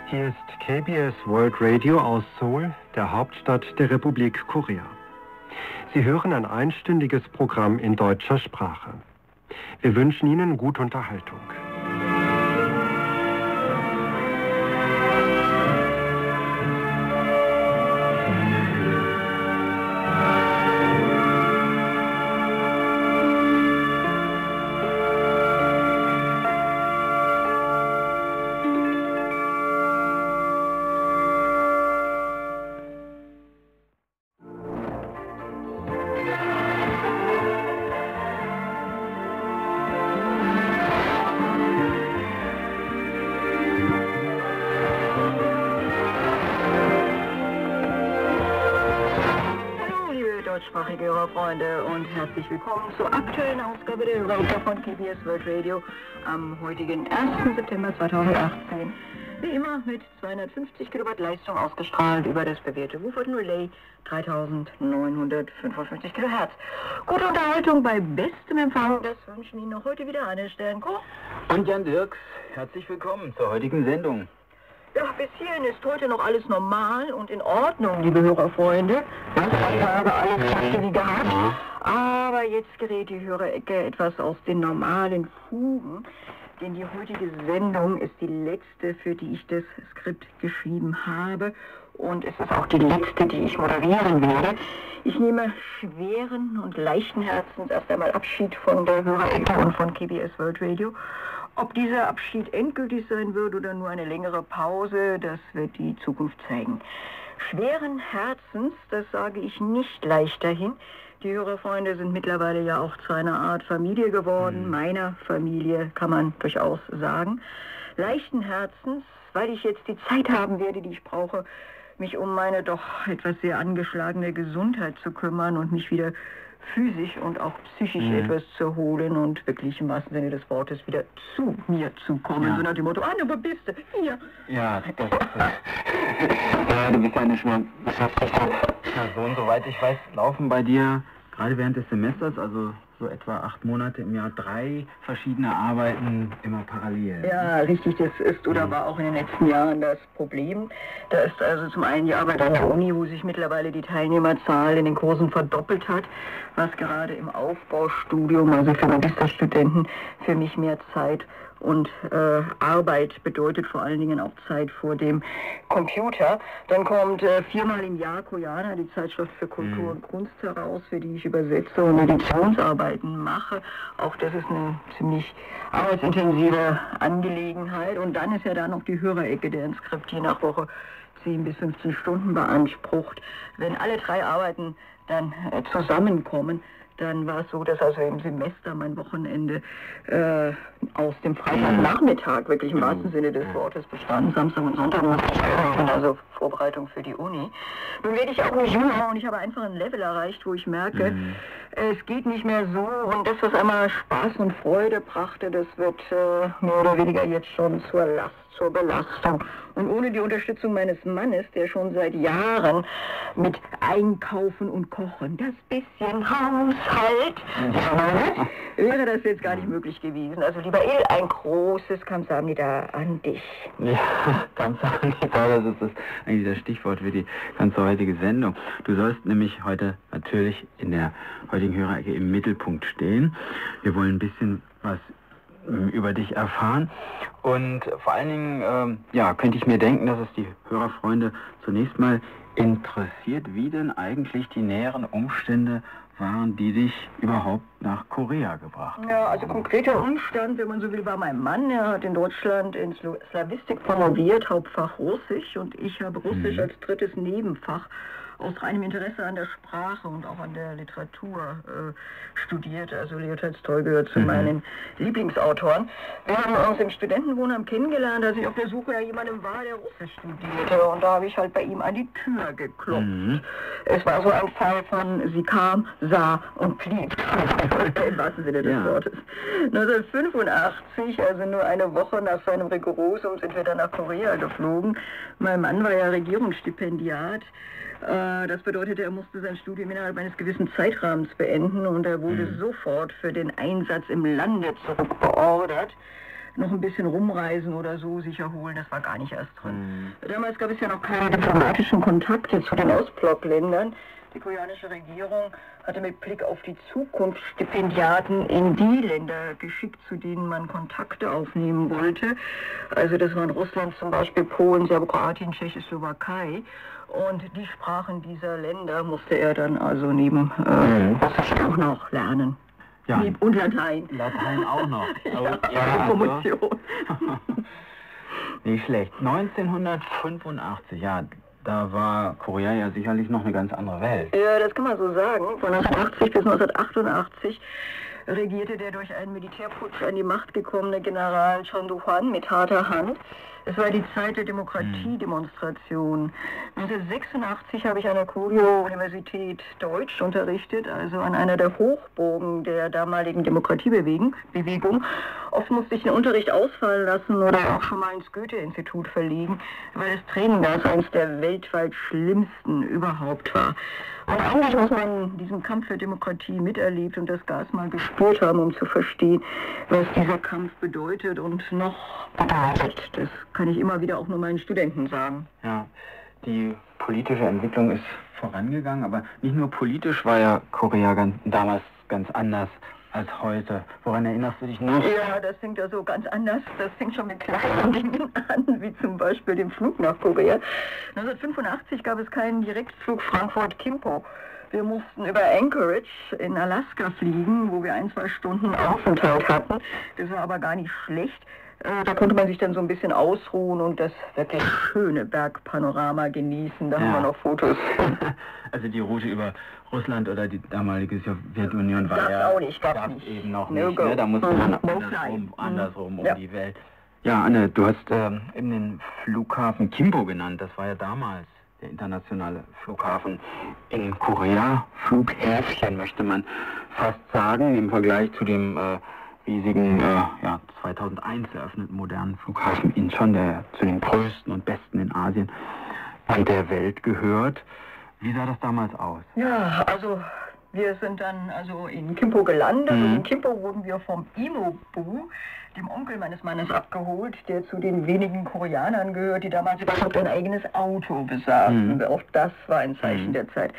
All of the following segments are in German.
Hier ist KBS World Radio aus Seoul, der Hauptstadt der Republik Korea. Sie hören ein einstündiges Programm in deutscher Sprache. Wir wünschen Ihnen gute Unterhaltung. Deutschsprachige Hörerfreunde und herzlich willkommen zur aktuellen Ausgabe der Hörerfreunde von KBS World Radio am heutigen 1. September 2018. Wie immer mit 250 Kilowatt Leistung ausgestrahlt über das bewährte Wufferton Relay 3955 Kilohertz. Gute Unterhaltung bei bestem Empfang, das wünschen Ihnen noch heute wieder Anne Sternkoch und Jan Dirks. Herzlich willkommen zur heutigen Sendung. Ja, bis hierhin ist heute noch alles normal und in Ordnung, liebe Hörerfreunde. Ich habe alles Takte wie gehabt. Aber jetzt gerät die Hörerecke etwas aus den normalen Fugen. Denn die heutige Sendung ist die letzte, für die ich das Skript geschrieben habe. Und es ist auch die letzte, die ich moderieren werde. Ich nehme schweren und leichten Herzens erst einmal Abschied von der Hörerecke und von KBS World Radio. Ob dieser Abschied endgültig sein wird oder nur eine längere Pause, das wird die Zukunft zeigen. Schweren Herzens, das sage ich nicht leicht dahin. Die Hörerfreunde sind mittlerweile ja auch zu einer Art Familie geworden. Meiner Familie kann man durchaus sagen. Leichten Herzens, weil ich jetzt die Zeit haben werde, die ich brauche, mich um meine doch etwas sehr angeschlagene Gesundheit zu kümmern und mich wieder physisch und auch psychisch etwas zu erholen und wirklich im wahrsten Sinne des Wortes wieder zu mir zu kommen. Ja. So nach dem Motto, Anne, wo bist du? Hier. Ja, das ist ja, du bist ja eine schwer beschäftigte Person. Soweit ich weiß, laufen bei dir gerade während des Semesters, also so etwa 8 Monate im Jahr, 3 verschiedene Arbeiten immer parallel. Ja, richtig, das ist oder war auch in den letzten Jahren das Problem. Da ist also zum einen die Arbeit an der Uni, wo sich mittlerweile die Teilnehmerzahl in den Kursen verdoppelt hat, was gerade im Aufbaustudium, also für Magisterstudenten, für mich mehr Zeit und Arbeit bedeutet, vor allen Dingen auch Zeit vor dem Computer. Dann kommt 4-mal im Jahr Koreaner, die Zeitschrift für Kultur und Kunst heraus, für die ich übersetze und Editionsarbeiten mache. Auch das ist eine ziemlich arbeitsintensive Angelegenheit. Und dann ist ja da noch die Hörerecke, deren Skript je nach Woche 10 bis 15 Stunden beansprucht. Wenn alle 3 Arbeiten dann zusammenkommen, dann war es so, dass also im Semester mein Wochenende aus dem Freitagnachmittag, wirklich im wahrsten Sinne des Wortes, bestand. Samstag und Sonntag musste ich arbeiten, also Vorbereitung für die Uni. Nun werde ich auch nicht jünger und ich habe einfach ein Level erreicht, wo ich merke, es geht nicht mehr so und das, was einmal Spaß und Freude brachte, das wird mehr oder weniger jetzt schon zur Last, zur Belastung. Und ohne die Unterstützung meines Mannes, der schon seit Jahren mit Einkaufen und Kochen, das bisschen Haushalt, wäre das jetzt gar nicht möglich gewesen. Also lieber Il, ein großes Kamsahamnida an dich. Ja, Kamsahamnida, das ist eigentlich das Stichwort für die ganze heutige Sendung. Du sollst nämlich heute natürlich in der heutigen Hörerecke im Mittelpunkt stehen. Wir wollen ein bisschen was über dich erfahren und vor allen Dingen, ja, könnte ich mir denken, dass es die Hörerfreunde zunächst mal interessiert, wie denn eigentlich die näheren Umstände waren, die dich überhaupt nach Korea gebracht haben. Ja, also konkreter Umstand, wenn man so will, war mein Mann. Er hat in Deutschland in Slawistik promoviert, Hauptfach Russisch, und ich habe Russisch als drittes Nebenfach aus reinem Interesse an der Sprache und auch an der Literatur studiert. Also Leo Tolstoi gehört zu meinen Lieblingsautoren. Wir haben uns im Studentenwohnheim kennengelernt, als ich auf der Suche nach jemandem war, der Russisch studierte. Und da habe ich halt bei ihm an die Tür geklopft. Es war so ein Fall von sie kam, sah und blieb. Im wahrsten Sinne des Wortes. 1985, also nur eine Woche nach seinem Rigorosum, sind wir dann nach Korea geflogen. Mein Mann war ja Regierungsstipendiat. Das bedeutete, er musste sein Studium innerhalb eines gewissen Zeitrahmens beenden und er wurde sofort für den Einsatz im Lande zurückbeordert. noch ein bisschen rumreisen oder so sich erholen, das war gar nicht erst drin. Damals gab es ja noch keine diplomatischen Kontakte zu den Ostblockländern. Die koreanische Regierung hatte mit Blick auf die Zukunft Stipendiaten in die Länder geschickt, zu denen man Kontakte aufnehmen wollte. Also das waren Russland zum Beispiel, Polen, Serbokroatien, Tschechoslowakei. Und die Sprachen dieser Länder musste er dann also neben Russisch auch noch lernen. Ja. Und Latein. Latein auch noch. Ja, Promotion. Nicht schlecht. 1985, ja, da war Korea ja sicherlich noch eine ganz andere Welt. Ja, das kann man so sagen. Von 1980 bis 1988 regierte der durch einen Militärputsch an die Macht gekommene General Chon Do-hwan mit harter Hand. Es war die Zeit der Demokratiedemonstration. 1986 habe ich an der Kurio-Universität Deutsch unterrichtet, also an einer der Hochburgen der damaligen Demokratiebewegung. Oft musste ich den Unterricht ausfallen lassen oder auch schon mal ins Goethe-Institut verlegen, weil das Tränengas eines der weltweit schlimmsten überhaupt war. Und eigentlich muss man diesen Kampf für Demokratie miterlebt und das Gas mal gespürt haben, um zu verstehen, was dieser Kampf bedeutet und noch bedeutet. Das kann ich immer wieder auch nur meinen Studenten sagen. Ja, die politische Entwicklung ist vorangegangen, aber nicht nur politisch war ja Korea damals ganz anders als heute. Woran erinnerst du dich noch? Ja, das fängt ja so ganz anders. Das fängt schon mit kleinen Dingen an, wie zum Beispiel dem Flug nach Korea. 1985 gab es keinen Direktflug Frankfurt-Kimpo. Wir mussten über Anchorage in Alaska fliegen, wo wir 1-2 Stunden Aufenthalt hatten. Das war aber gar nicht schlecht. Da konnte man sich dann so ein bisschen ausruhen und das wirklich schöne Bergpanorama genießen. Da haben wir noch Fotos. Also die Route über Russland oder die damalige Sowjetunion war gab's ja auch nicht, gab's eben noch nicht. Ne? Da musste man andersrum um die Welt. Ja, Anne, du hast eben den Flughafen Kimpo genannt. Das war ja damals der internationale Flughafen in Korea. Flughäfchen möchte man fast sagen, im Vergleich zu dem riesigen 2001 eröffneten modernen Flughafen Incheon, der zu den größten und besten in Asien und der Welt gehört. Wie sah das damals aus? Ja, also wir sind dann also in Kimpo gelandet und in Kimpo wurden wir vom Imo-bu, dem Onkel meines Mannes, abgeholt, der zu den wenigen Koreanern gehört, die damals überhaupt ein eigenes Auto besaßen. Auch das war ein Zeichen der Zeit.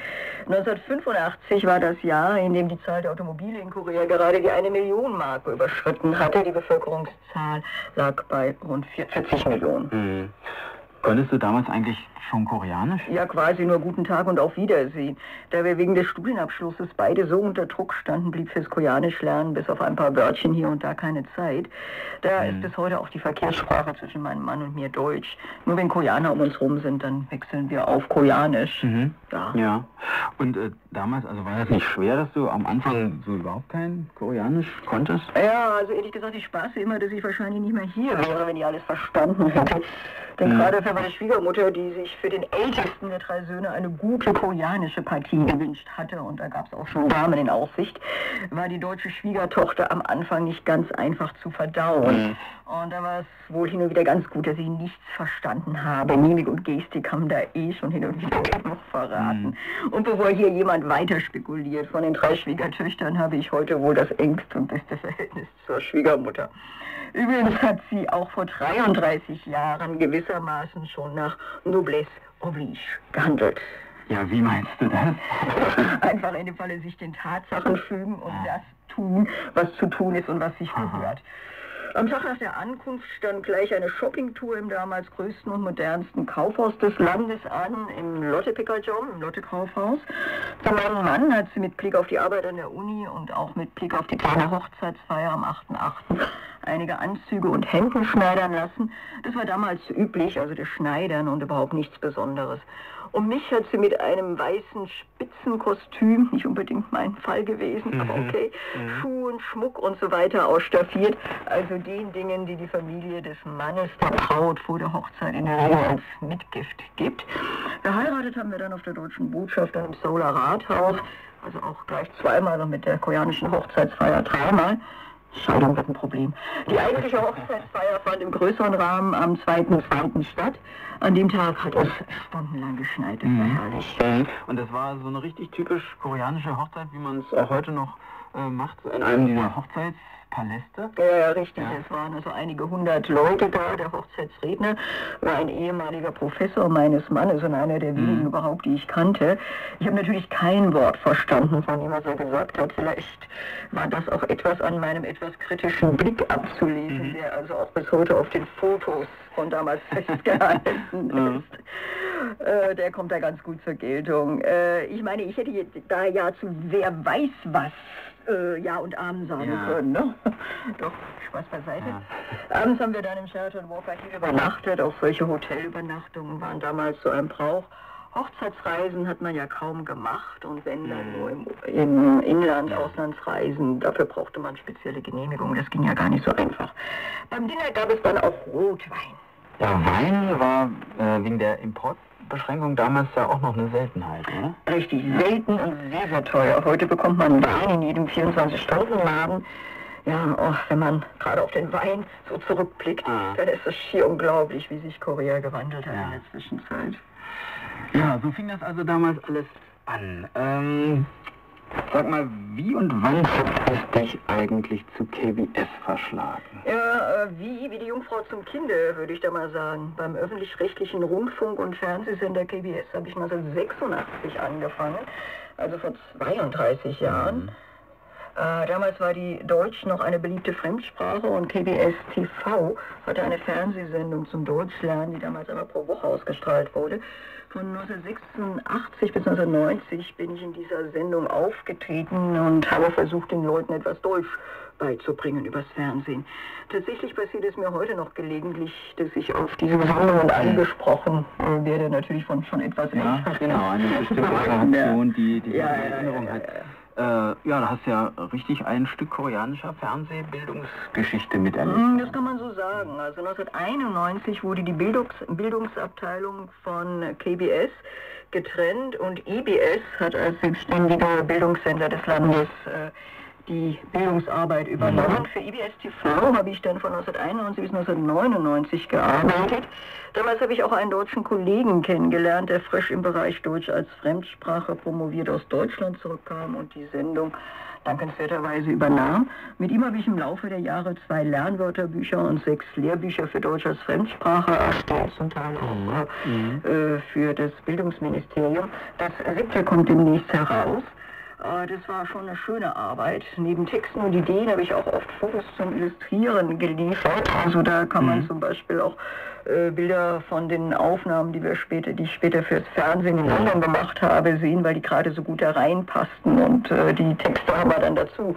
1985 war das Jahr, in dem die Zahl der Automobile in Korea gerade die 1 Million Marke überschritten hatte. Die Bevölkerungszahl lag bei rund 40 Millionen. Konntest du damals eigentlich schon Koreanisch? Ja, quasi nur guten Tag und auf Wiedersehen. Da wir wegen des Studienabschlusses beide so unter Druck standen, blieb fürs Koreanisch lernen bis auf ein paar Wörtchen hier und da keine Zeit. Da ist bis heute auch die Verkehrssprache zwischen meinem Mann und mir Deutsch. Nur wenn Koreaner um uns rum sind, dann wechseln wir auf Koreanisch. Ja. Und damals, also war das nicht schwer, dass du am Anfang so überhaupt kein Koreanisch konntest? Ja, also ehrlich gesagt, ich spaße immer, dass ich wahrscheinlich nicht mehr hier wäre, wenn ich alles verstanden hätte. Denn gerade für meine Schwiegermutter, die sich für den ältesten der 3 Söhne eine gute koreanische Partie gewünscht hatte, und da gab es auch schon Damen in Aussicht, war die deutsche Schwiegertochter am Anfang nicht ganz einfach zu verdauen. Und da war es wohl hin und wieder ganz gut, dass ich nichts verstanden habe. Mimik und Gestik haben da schon hin und wieder genug verraten. Und bevor hier jemand weiter spekuliert, von den 3 Schwiegertöchtern habe ich heute wohl das engste und beste Verhältnis zur Schwiegermutter. Übrigens hat sie auch vor 33 Jahren gewissermaßen schon nach Noblesse oblige gehandelt. Ja, wie meinst du das? Einfach in dem Falle sich den Tatsachen fügen und das tun, was zu tun ist und was sich gehört. Am Tag nach der Ankunft stand gleich eine Shoppingtour im damals größten und modernsten Kaufhaus des Landes an, im Lotte Pickerjom, im Lotte Kaufhaus. Für meinen Mann hat sie mit Blick auf die Arbeit an der Uni und auch mit Blick auf die kleine Hochzeitsfeier am 8.8. einige Anzüge und Hemden schneidern lassen. Das war damals üblich, also das Schneidern, und überhaupt nichts Besonderes. Und mich hat sie mit einem weißen Spitzenkostüm, nicht unbedingt mein Fall gewesen, aber okay, Schuhen, Schmuck und so weiter ausstaffiert. Also den Dingen, die die Familie des Mannes der Braut vor der Hochzeit in der Regel als Mitgift gibt. Geheiratet haben wir dann auf der Deutschen Botschaft im Seouler Rathaus, also auch gleich 2-mal und mit der koreanischen Hochzeitsfeier 3-mal. Scheidung wird ein Problem. Die eigentliche Hochzeitsfeier fand im größeren Rahmen am 2.2. statt. An dem Tag hat es stundenlang geschneit. Das war herrlich. Und das war so eine richtig typisch koreanische Hochzeit, wie man es auch heute noch macht, in einem dieser Hochzeitspaläste. Ja, richtig. Ja. Es waren also einige hundert Leute da. Der Hochzeitsredner war ein ehemaliger Professor meines Mannes und einer der wenigen überhaupt, die ich kannte. Ich habe natürlich kein Wort verstanden, von dem was er gesagt hat. Vielleicht war das auch etwas an meinem etwas kritischen Blick abzulesen, der also auch bis heute auf den Fotos von damals festgehalten ist. Der kommt da ganz gut zur Geltung. Ich meine, ich hätte jetzt da ja zu wer weiß was Ja und Amen sagen können, ne? Doch, Spaß beiseite. Ja. Abends haben wir dann im Sheraton Walker Hill übernachtet. Auch solche Hotelübernachtungen waren damals so ein Brauch. Hochzeitsreisen hat man ja kaum gemacht und wenn dann nur im Inland, Auslandsreisen, dafür brauchte man spezielle Genehmigungen. Das ging ja gar nicht so einfach. Beim Dinner gab es dann auch Rotwein. Ja, Wein war wegen der Importbeschränkung damals ja auch noch eine Seltenheit, oder? Richtig, selten und sehr, sehr teuer. Heute bekommt man Wein in jedem 24-Stunden-Laden. Ja, wenn man gerade auf den Wein so zurückblickt, dann ist es schier unglaublich, wie sich Korea gewandelt hat in der Zwischenzeit. Ja, so fing das also damals alles an. Sag mal, wie und wann hat es dich eigentlich zu KBS verschlagen? Ja, wie die Jungfrau zum Kinde, würde ich da mal sagen. Beim öffentlich-rechtlichen Rundfunk- und Fernsehsender KBS habe ich 1986 angefangen, also vor 32 Jahren. Damals war die Deutsch noch eine beliebte Fremdsprache und KBS TV hatte eine Fernsehsendung zum Deutschlernen, die damals einmal pro Woche ausgestrahlt wurde. Von 1986 bis 1990 bin ich in dieser Sendung aufgetreten und habe versucht, den Leuten etwas Deutsch beizubringen übers Fernsehen. Tatsächlich passiert es mir heute noch gelegentlich, dass ich auf diese Sendungen angesprochen werde, natürlich von schon etwas älteren. Ja, genau, eine bestimmte Generation, die Erinnerung hat. Da hast du ja richtig ein Stück koreanischer Fernsehbildungsgeschichte miterlebt. Das kann man so sagen. Also 1991 wurde die Bildungsabteilung von KBS getrennt und EBS hat als selbstständiger Bildungssender des Landes die Bildungsarbeit übernommen. Für EBS TV habe ich dann von 1991 bis 1999 gearbeitet. Damals habe ich auch einen deutschen Kollegen kennengelernt, der frisch im Bereich Deutsch als Fremdsprache promoviert aus Deutschland zurückkam und die Sendung dankenswerterweise übernahm. Mit ihm habe ich im Laufe der Jahre 2 Lernwörterbücher und 6 Lehrbücher für Deutsch als Fremdsprache erstellt, zum Teil auch für das Bildungsministerium. Das 7. kommt demnächst heraus. Das war schon eine schöne Arbeit. Neben Texten und Ideen habe ich auch oft Fotos zum Illustrieren geliefert. Also da kann man zum Beispiel auch Bilder von den Aufnahmen, die ich später fürs Fernsehen in London gemacht habe, sehen, weil die gerade so gut da reinpassten und die Texte haben wir dann dazu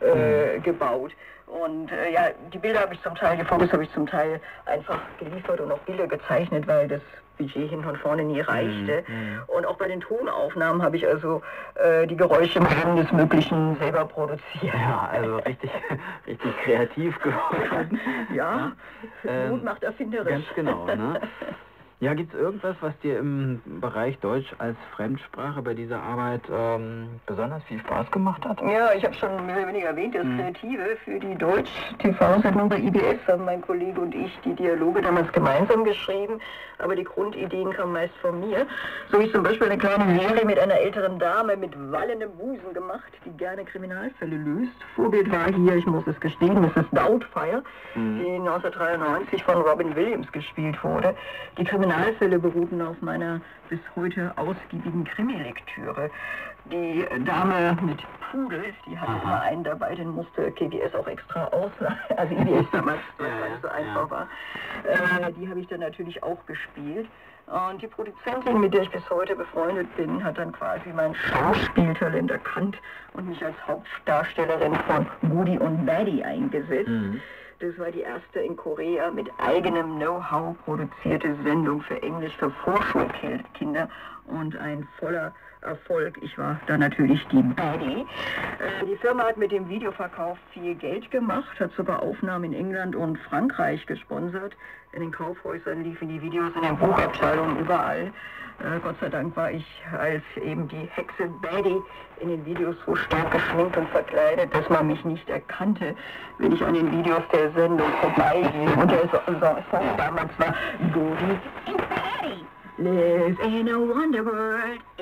gebaut. Und die Bilder habe ich zum Teil, die Fotos habe ich zum Teil einfach geliefert und auch Bilder gezeichnet, weil das Budget hinten und vorne nie reichte. Und auch bei den Tonaufnahmen habe ich also die Geräusche im Rahmen des Möglichen selber produziert. Ja, also richtig kreativ geworden. Ja, Mut macht erfinderisch. Ganz genau, ne? Ja, gibt es irgendwas, was dir im Bereich Deutsch als Fremdsprache bei dieser Arbeit besonders viel Spaß gemacht hat? Ja, ich habe schon mehr oder weniger erwähnt, das Kreative für die Deutsch-TV-Sendung bei IBS haben mein Kollege und ich die Dialoge damals gemeinsam geschrieben, aber die Grundideen kamen meist von mir. So wie zum Beispiel eine kleine Serie mit einer älteren Dame mit wallendem Busen gemacht, die gerne Kriminalfälle löst. Vorbild war hier, ich muss es gestehen, Mrs. Doubtfire, die 1993 von Robin Williams gespielt wurde. Die Kriminalfälle beruhten auf meiner bis heute ausgiebigen Krimi-Lektüre. Die Dame mit Pudel, die hatte immer einen dabei, den musste KBS auch extra ausleihen. Also IBS damals, weil es nicht so einfach war. Die habe ich dann natürlich auch gespielt. Und die Produzentin, mit der ich bis heute befreundet bin, hat dann quasi mein Schauspieltalent erkannt und mich als Hauptdarstellerin von Goody und Baddy eingesetzt. Das war die erste in Korea mit eigenem Know-how produzierte Sendung für Englisch für Vorschulkinder und ein voller Erfolg. Ich war da natürlich die Baddie. Die Firma hat mit dem Videoverkauf viel Geld gemacht, hat sogar Aufnahmen in England und Frankreich gesponsert. In den Kaufhäusern liefen die Videos in den Buchabteilungen überall. Gott sei Dank war ich als eben die Hexe Baddie in den Videos so stark geschminkt und verkleidet, dass man mich nicht erkannte, wenn ich an den Videos der Sendung vorbeigehe. Und der Song damals war Goody and Baddy live in a wonder world, A,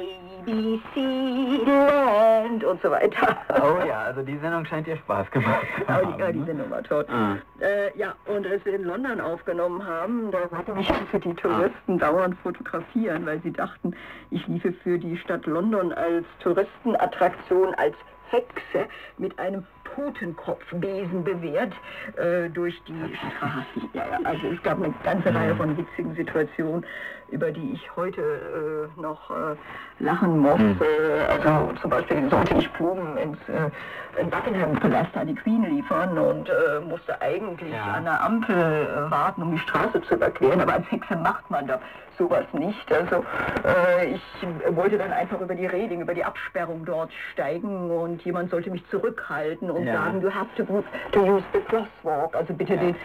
BBC Land und so weiter. Oh ja, also die Sendung scheint dir Spaß gemacht zu haben. Ja, die Sendung war toll. Ja, und als wir in London aufgenommen haben, da wollten mich für die Touristen dauernd fotografieren, weil sie dachten, ich liefe für die Stadt London als Touristenattraktion, als Hexe mit einem Totenkopfbesen bewehrt durch die Straßen. Ja, also es gab eine ganze Reihe von witzigen Situationen, über die ich heute noch lachen muss. Also zum Beispiel sollte ich Blumen in Buckingham Palast an die Queen liefern und musste eigentlich an der Ampel warten, um die Straße zu überqueren, aber als Hexe macht man da sowas nicht. Also ich wollte dann einfach über die Reling, über die Absperrung dort steigen und jemand sollte mich zurückhalten und sagen, you have to use the crosswalk, also bitte den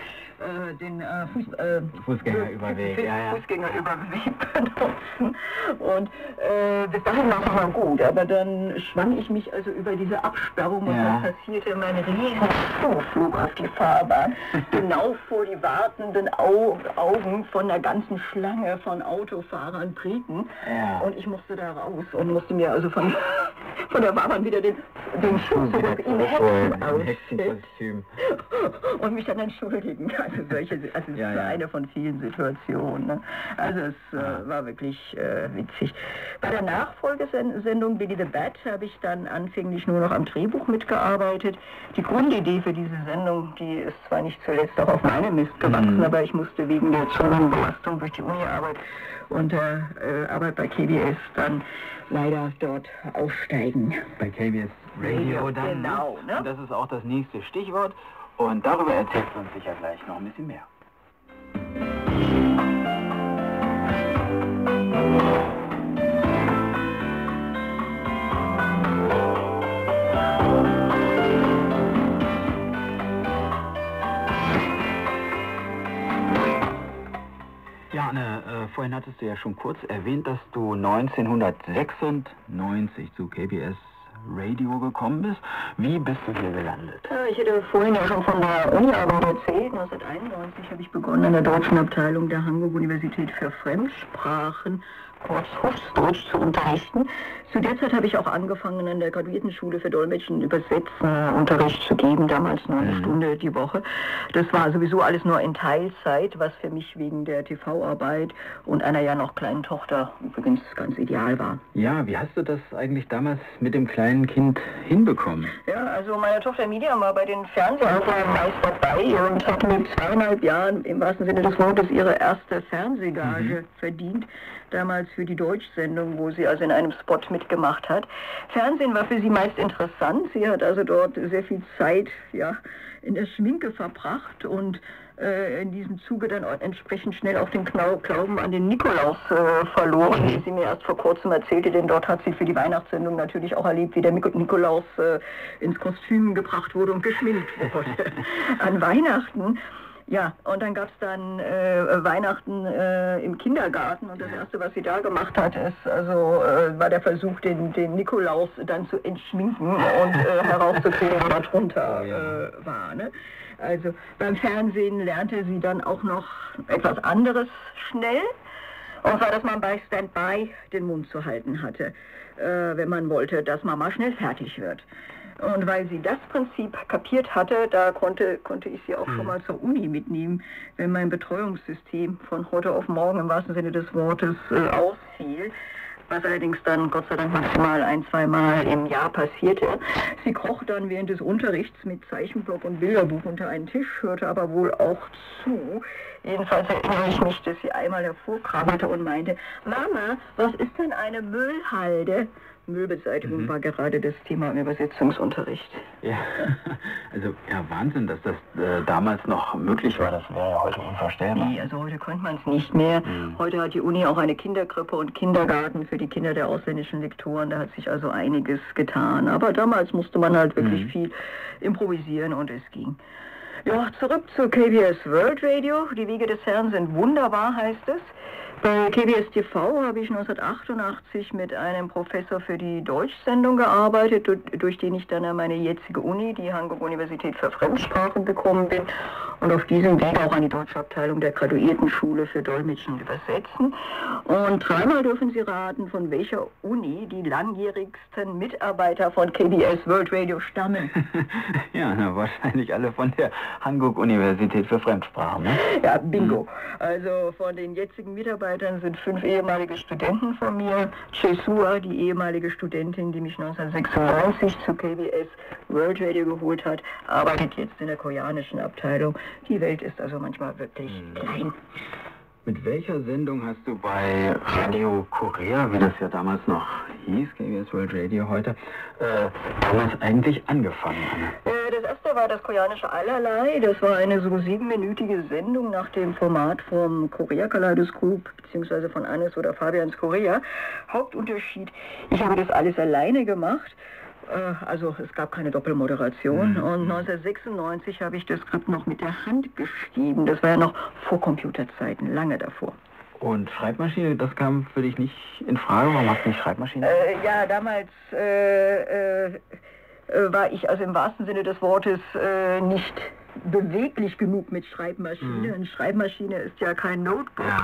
Fußgängerüberweg, Fußgängerüberweg benutzen. Und bis dahin war es mal gut, aber dann schwang ich mich also über diese Absperrung und dann passierte mein riesen Flug auf die Fahrbahn, genau vor die wartenden Augen von der ganzen Schlange von Autofahrern Briten. Und ich musste da raus und musste mir also von der Fahrbahn wieder den Schuh zurück im Hexenkostüm und mich dann entschuldigen. Also es ist eine von vielen Situationen. Ne? Also es war wirklich witzig. Bei der Nachfolgesendung Billy the Bat habe ich dann anfänglich nur noch am Drehbuch mitgearbeitet. Die Grundidee für diese Sendung, die ist zwar nicht zuletzt auch auf meine Mist gewachsen, aber ich musste wegen der zu hohen Belastung durch die Uni-Arbeit und Arbeit bei KBS dann leider dort aussteigen. Bei KBS Radio dann. Genau, ne? Und das ist auch das nächste Stichwort. Und darüber erzählt uns sicher gleich noch ein bisschen mehr. Ja, Anne, vorhin hattest du ja schon kurz erwähnt, dass du 1996 zu KBS Radio gekommen bist. Wie bist du hier gelandet? Ich hatte vorhin ja schon von der Uni-Arbeit erzählt. 1991 habe ich begonnen an der deutschen Abteilung der Hamburg-Universität für Fremdsprachen, kurz Hofsdeutsch, zu unterrichten. Zu der Zeit habe ich auch angefangen, an der Graduiertenschule für Dolmetschen Übersetzen Unterricht zu geben, damals nur eine Stunde die Woche. Das war sowieso alles nur in Teilzeit, was für mich wegen der TV-Arbeit und einer ja noch kleinen Tochter übrigens ganz ideal war. Ja, wie hast du das eigentlich damals mit dem kleinen Kind hinbekommen? Ja, also meine Tochter Miriam war bei den Fernsehaufnahmen meist dabei und hat mit 2,5 Jahren im wahrsten Sinne des Wortes ihre erste Fernsehgage verdient. Damals für die Deutschsendung, wo sie also in einem Spot mitgemacht hat. Fernsehen war für sie meist interessant. Sie hat also dort sehr viel Zeit in der Schminke verbracht und in diesem Zuge dann entsprechend schnell auch den Glauben an den Nikolaus verloren, wie sie mir erst vor kurzem erzählte, denn dort hat sie für die Weihnachtssendung natürlich auch erlebt, wie der Nikolaus ins Kostüm gebracht wurde und geschminkt wurde. An Weihnachten. Ja, und dann gab es dann Weihnachten im Kindergarten und das Erste, was sie da gemacht hat, war der Versuch, den Nikolaus dann zu entschminken und herauszukriegen, was da drunter war. Ne? Also beim Fernsehen lernte sie dann auch noch etwas anderes schnell, und zwar, dass man bei Standby den Mund zu halten hatte, wenn man wollte, dass Mama schnell fertig wird. Und weil sie das Prinzip kapiert hatte, da konnte ich sie auch schon mal zur Uni mitnehmen, wenn mein Betreuungssystem von heute auf morgen im wahrsten Sinne des Wortes ausfiel. Was allerdings dann Gott sei Dank maximal 1-2 Mal im Jahr passierte. Sie kroch dann während des Unterrichts mit Zeichenblock und Bilderbuch unter einen Tisch, hörte aber wohl auch zu. Jedenfalls erinnere ich mich, dass sie einmal hervorkrabbelte und meinte, Mama, was ist denn eine Müllhalde? Müllbeseitigung war gerade das Thema im Übersetzungsunterricht. Ja, also Wahnsinn, dass das damals noch möglich war. Das wäre ja heute unvorstellbar. Nee, also heute könnte man es nicht mehr. Heute hat die Uni auch eine Kinderkrippe und Kindergarten für die Kinder der ausländischen Lektoren. Da hat sich also einiges getan. Aber damals musste man halt wirklich viel improvisieren und es ging. Ja, zurück zu KBS World Radio. Die Wege des Herrn sind wunderbar, heißt es. Bei KBS TV habe ich 1988 mit einem Professor für die Deutschsendung gearbeitet, durch den ich dann an meine jetzige Uni, die Hamburg-Universität für Fremdsprachen, gekommen bin. und auf diesem Weg auch an die deutsche Abteilung der Graduiertenschule für Dolmetschen übersetzen. Und dreimal dürfen Sie raten, von welcher Uni die langjährigsten Mitarbeiter von KBS World Radio stammen. Ja, na, wahrscheinlich alle von der Hanguk-Universität für Fremdsprachen, ne? Ja, bingo. Also von den jetzigen Mitarbeitern sind 5 ehemalige Studenten von mir. Chesua, die ehemalige Studentin, die mich 1996 zu KBS World Radio geholt hat, arbeitet jetzt in der koreanischen Abteilung. Die Welt ist also manchmal wirklich klein. Mit welcher Sendung hast du bei Radio Korea, wie das ja damals noch hieß, KBS World Radio heute, damals eigentlich angefangen, Anna? Das erste war das koreanische Allerlei. Das war eine so 7-minütige Sendung nach dem Format vom Korea-Kaleidoskop beziehungsweise von Annes oder Fabians Korea. Hauptunterschied, ich habe das alles alleine gemacht. Also es gab keine Doppelmoderation und 1996 habe ich das Skript noch mit der Hand geschrieben. Das war ja noch vor Computerzeiten, lange davor. Und Schreibmaschine, das kam für dich nicht in Frage? Warum hast du nicht Schreibmaschine? Ja, damals war ich also im wahrsten Sinne des Wortes nicht beweglich genug mit Schreibmaschine. Eine Schreibmaschine ist ja kein Notebook. Ja.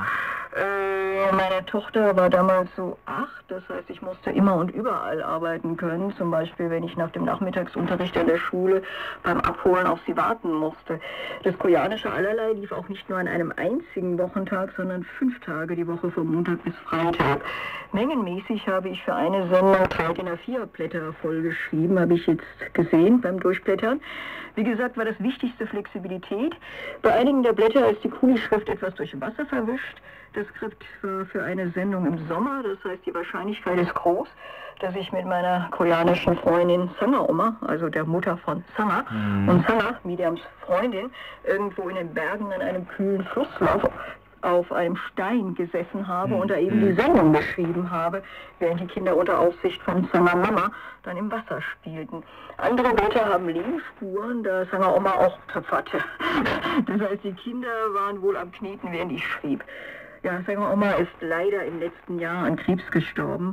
Meine Tochter war damals so 8, das heißt, ich musste immer und überall arbeiten können. Zum Beispiel, wenn ich nach dem Nachmittagsunterricht in der Schule beim Abholen auf sie warten musste. Das koreanische Allerlei lief auch nicht nur an einem einzigen Wochentag, sondern 5 Tage die Woche von Montag bis Freitag. Mengenmäßig habe ich für eine Sendung 3 DIN A4-Blätter vollgeschrieben, habe ich jetzt gesehen beim Durchblättern. Wie gesagt, war das wichtigste Flexibilität. Bei einigen der Blätter ist die Kugelschrift etwas durch Wasser verwischt. Das Skript war für eine Sendung im Sommer, das heißt, die Wahrscheinlichkeit ist groß, dass ich mit meiner koreanischen Freundin Sanga-Oma, also der Mutter von Sanga, und Sanga, Miriams Freundin, irgendwo in den Bergen an einem kühlen Flusslauf auf einem Stein gesessen habe und da eben die Sendung beschrieben habe, während die Kinder unter Aufsicht von Sanga Mama dann im Wasser spielten. Andere Blätter haben Lehmspuren, da Sanga Oma auch Töpfe hatte. Das heißt, die Kinder waren wohl am Kneten, während ich schrieb. Ja, Sanga Oma ist leider im letzten Jahr an Krebs gestorben.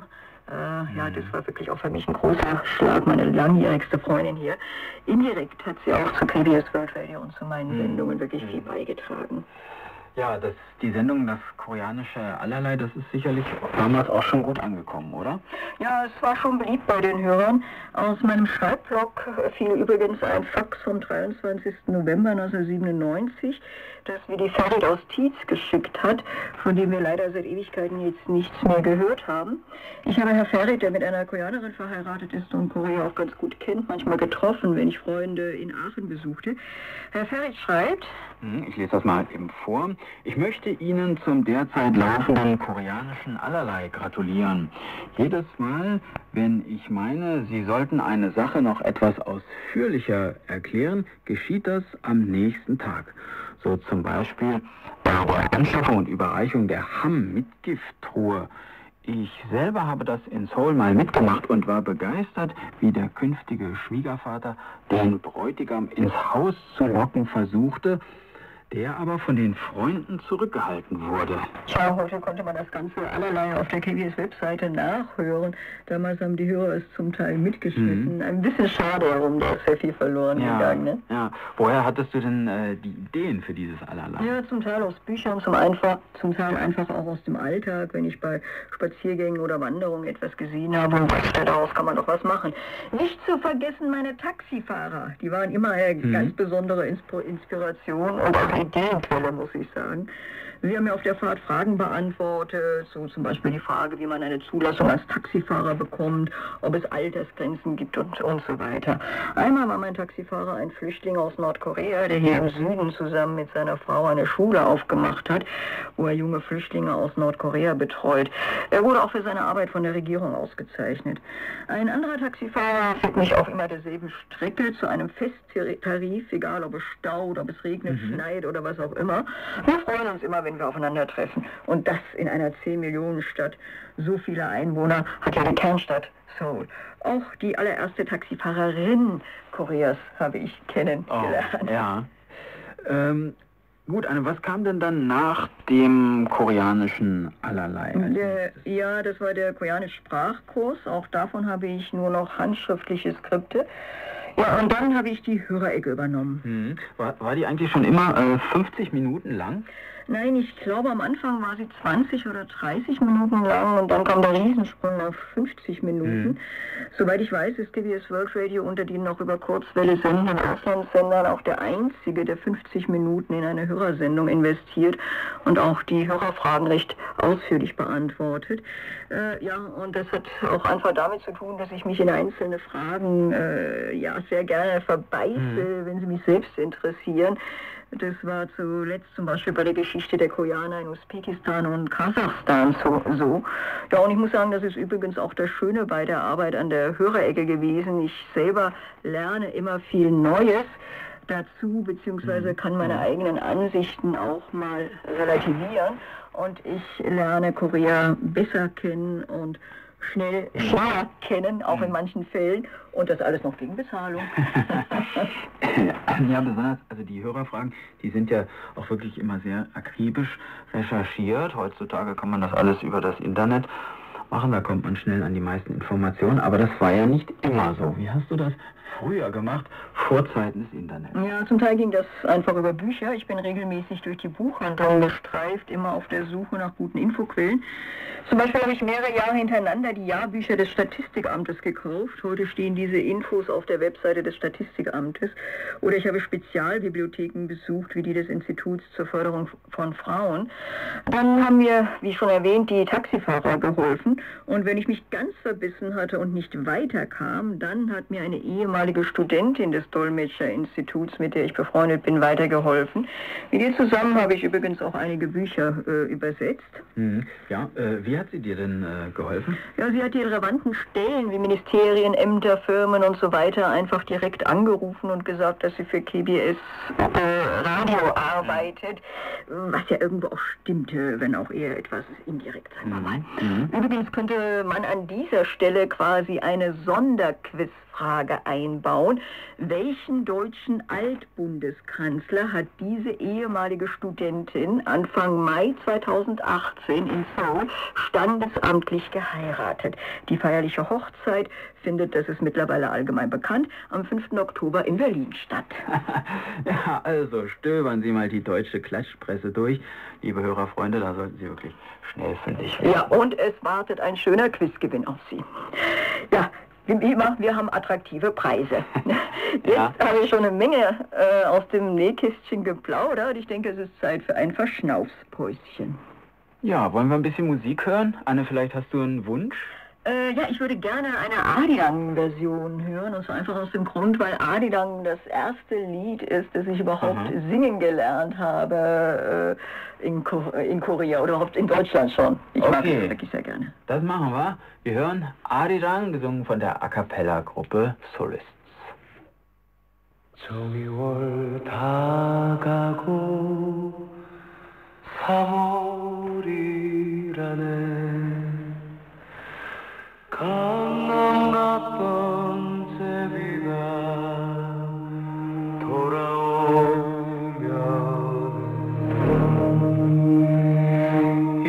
Ja, das war wirklich auch für mich ein großer Schlag, meine langjährigste Freundin hier. Indirekt hat sie auch zu KBS World Radio und zu meinen Sendungen wirklich viel beigetragen. Ja, die Sendung, das koreanische Allerlei, das ist sicherlich damals auch schon gut angekommen, oder? Ja, es war schon beliebt bei den Hörern. Aus meinem Schreibblog fiel übrigens ein Fax vom 23. November 1997, das Willi Ferit aus Tietz geschickt hat, von dem wir leider seit Ewigkeiten jetzt nichts mehr gehört haben. Ich habe Herr Ferit, der mit einer Koreanerin verheiratet ist und Korea auch ganz gut kennt, manchmal getroffen, wenn ich Freunde in Aachen besuchte. Herr Ferit schreibt: Ich lese das mal eben vor. Ich möchte Ihnen zum derzeit laufenden koreanischen Allerlei gratulieren. Jedes Mal, wenn ich meine, Sie sollten eine Sache noch etwas ausführlicher erklären, geschieht das am nächsten Tag. So zum Beispiel bei der Anschaffung und Überreichung der Hamm-Mitgifttruhe. Ich selber habe das in Seoul mal mitgemacht und war begeistert, wie der künftige Schwiegervater den Bräutigam ins Haus zu locken versuchte, der aber von den Freunden zurückgehalten wurde. Tja, heute konnte man das Ganze allerlei auf der KBS-Webseite nachhören. Damals haben die Hörer es zum Teil mitgeschnitten. Ein bisschen schade herum, da ist sehr viel verloren gegangen. Ne? Ja. Woher hattest du denn die Ideen für dieses Allerlei? Ja, zum Teil aus Büchern, zum Teil einfach auch aus dem Alltag, wenn ich bei Spaziergängen oder Wanderungen etwas gesehen habe. Und daraus kann man doch was machen. Nicht zu vergessen meine Taxifahrer. Die waren immer eine ganz besondere Inspiration und auch Ideenquelle, muss ich sagen. Sie haben mir auf der Fahrt Fragen beantwortet, so zum Beispiel die Frage, wie man eine Zulassung als Taxifahrer bekommt, ob es Altersgrenzen gibt und so weiter. Einmal war mein Taxifahrer ein Flüchtling aus Nordkorea, der hier im Süden zusammen mit seiner Frau eine Schule aufgemacht hat, wo er junge Flüchtlinge aus Nordkorea betreut. Er wurde auch für seine Arbeit von der Regierung ausgezeichnet. Ein anderer Taxifahrer führt mich auf immer derselben Strecke zu einem Festtarif, egal ob es staut, ob es regnet, schneit oder was auch immer. Wir freuen uns immer, wenn wir aufeinandertreffen. Und das in einer 10-Millionen-Stadt. So viele Einwohner hat ja die Kernstadt Seoul. Auch die allererste Taxifahrerin Koreas habe ich kennengelernt. Gut, Anne, was kam denn dann nach dem koreanischen Allerlei? Ja, das war der koreanische Sprachkurs. Auch davon habe ich nur noch handschriftliche Skripte. Ja, und dann habe ich die Hörerecke übernommen. Mhm. War die eigentlich schon immer 50 Minuten lang? Nein, ich glaube am Anfang war sie 20 oder 30 Minuten lang und dann kam der Riesensprung auf 50 Minuten. Soweit ich weiß, ist KBS World Radio unter den noch über Kurzwelle sendenden Auslandssendern auch der einzige, der 50 Minuten in eine Hörersendung investiert und auch die Hörerfragen recht ausführlich beantwortet. Ja, und das hat auch einfach damit zu tun, dass ich mich in einzelne Fragen sehr gerne verbeiße, wenn sie mich selbst interessieren. Das war zuletzt zum Beispiel bei der Geschichte der Koreaner in Usbekistan und Kasachstan so. Ja, und ich muss sagen, das ist übrigens auch das Schöne bei der Arbeit an der Hörerecke gewesen. Ich selber lerne immer viel Neues dazu, beziehungsweise kann meine eigenen Ansichten auch mal relativieren. Und ich lerne Korea besser kennen und schneller kennen, auch in manchen Fällen, und das alles noch gegen Bezahlung. Ja, besonders, also die Hörerfragen, die sind ja auch wirklich immer sehr akribisch recherchiert. Heutzutage kann man das alles über das Internet machen, da kommt man schnell an die meisten Informationen, aber das war ja nicht immer so. Wie hast du das früher gemacht, vor Zeiten des Internets? Ja, zum Teil ging das einfach über Bücher. Ich bin regelmäßig durch die Buchhandlung gestreift, immer auf der Suche nach guten Infoquellen. Zum Beispiel habe ich mehrere Jahre hintereinander die Jahrbücher des Statistikamtes gekauft. Heute stehen diese Infos auf der Webseite des Statistikamtes. Oder ich habe Spezialbibliotheken besucht, wie die des Instituts zur Förderung von Frauen. Dann haben mir, wie schon erwähnt, die Taxifahrer geholfen. Und wenn ich mich ganz verbissen hatte und nicht weiterkam, dann hat mir eine ehemalige Studentin des Dolmetscherinstituts, mit der ich befreundet bin, weitergeholfen. Mit ihr zusammen habe ich übrigens auch einige Bücher übersetzt. Ja, wie hat sie dir denn geholfen? Ja, sie hat die relevanten Stellen wie Ministerien, Ämter, Firmen und so weiter einfach direkt angerufen und gesagt, dass sie für KBS Radio arbeitet, was ja irgendwo auch stimmte, wenn auch eher etwas indirekt, sagen wir mal. Übrigens könnte man an dieser Stelle quasi eine Sonderquizfrage einbauen. Welchen deutschen Altbundeskanzler hat diese ehemalige Studentin Anfang Mai 2018 in Seoul standesamtlich geheiratet? Die feierliche Hochzeit findet, das ist mittlerweile allgemein bekannt, am 5. Oktober in Berlin statt. Ja, also stöbern Sie mal die deutsche Klatschpresse durch. Liebe Hörerfreunde, da sollten Sie wirklich schnell fündig werden. Ja, und es wartet ein schöner Quizgewinn auf Sie. Ja, wie immer, wir haben attraktive Preise. Jetzt habe ich schon eine Menge aus dem Nähkästchen geplaudert. Ich denke, es ist Zeit für ein Verschnaufspäuschen. Ja, wollen wir ein bisschen Musik hören? Anne, vielleicht hast du einen Wunsch? Ja, ich würde gerne eine Adidang-Version hören, und zwar einfach aus dem Grund, weil Adidang das erste Lied ist, das ich überhaupt singen gelernt habe in Korea oder überhaupt in Deutschland schon. Ich mag es wirklich sehr gerne. Das machen wir. Wir hören Adidang, gesungen von der A-Cappella-Gruppe Solists. 정이월 다가고 3월이라네 강남 갔던 제비가 돌아오면 이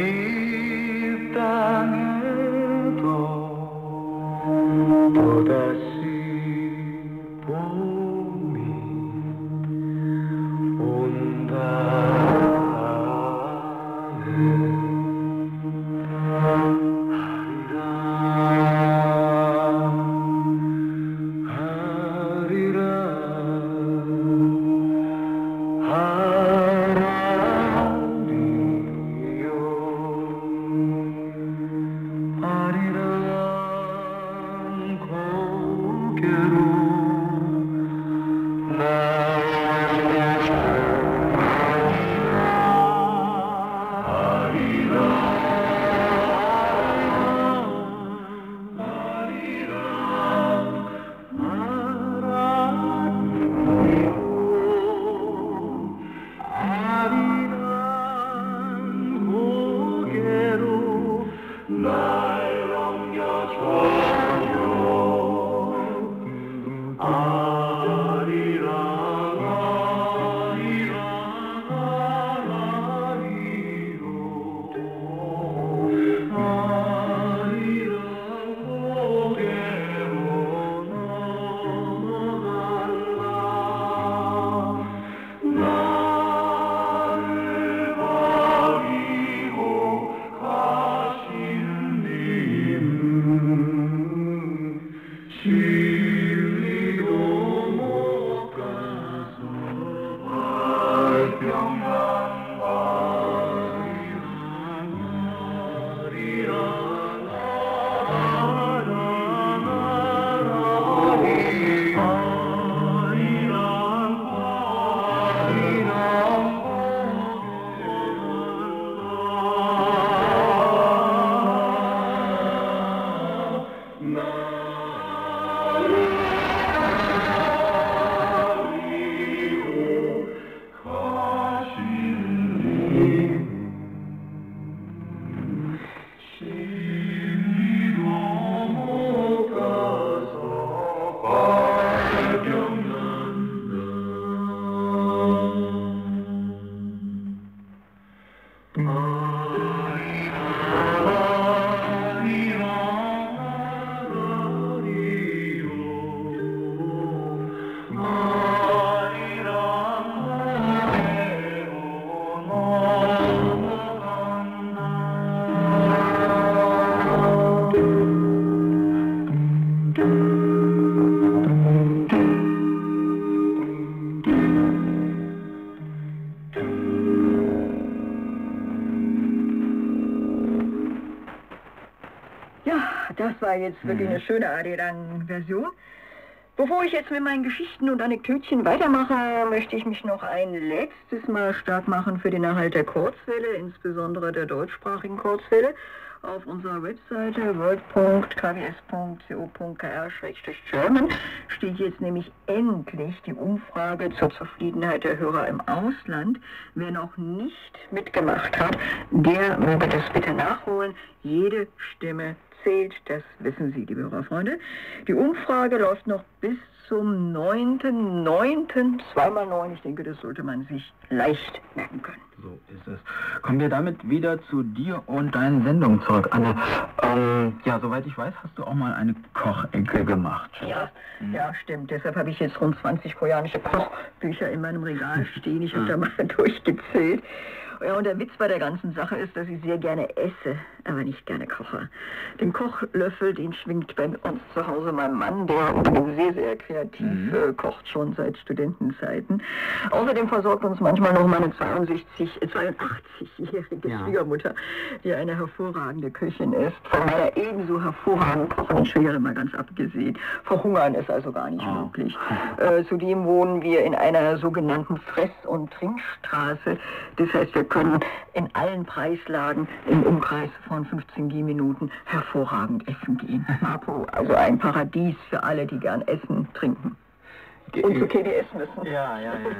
땅에도 또다시 봄이 온다네 아리랑 Das war jetzt wirklich eine schöne Arirang-Version. Bevor ich jetzt mit meinen Geschichten und Anekdötchen weitermache, möchte ich mich noch ein letztes Mal stark machen für den Erhalt der Kurzwelle, insbesondere der deutschsprachigen Kurzwelle. Auf unserer Webseite world.kbs.co.kr/German steht jetzt nämlich endlich die Umfrage zur Zufriedenheit der Hörer im Ausland. Wer noch nicht mitgemacht hat, der möge das bitte nachholen. Jede Stimme zählt, das wissen Sie, liebe Hörerfreunde. Die Umfrage läuft noch bis zum 9.9. 2 mal 9, ich denke, das sollte man sich leicht merken können. So ist es. Kommen wir damit wieder zu dir und deinen Sendungen zurück, Anne. Ja, soweit ich weiß, hast du auch mal eine Kochecke gemacht. Ja, ja, stimmt. Deshalb habe ich jetzt rund 20 koreanische Kochbücher in meinem Regal stehen. Ich habe da mal durchgezählt. Ja, und der Witz bei der ganzen Sache ist, dass ich sehr gerne esse, aber nicht gerne koche. Den Kochlöffel, den schwingt bei uns zu Hause mein Mann, der übrigens sehr, sehr kreativ kocht, schon seit Studentenzeiten. Außerdem versorgt uns manchmal noch meine 82-jährige Schwiegermutter, die eine hervorragende Köchin ist. Von meiner ebenso hervorragenden kochenden Schwägerin mal ganz abgesehen. Verhungern ist also gar nicht möglich. Zudem wohnen wir in einer sogenannten Fress- und Trinkstraße. Das heißt, wir können in allen Preislagen im Umkreis von 15 Gehminuten hervorragend essen gehen. Marco, also ein Paradies für alle, die gern essen, trinken. Und zu KBS müssen. Ja.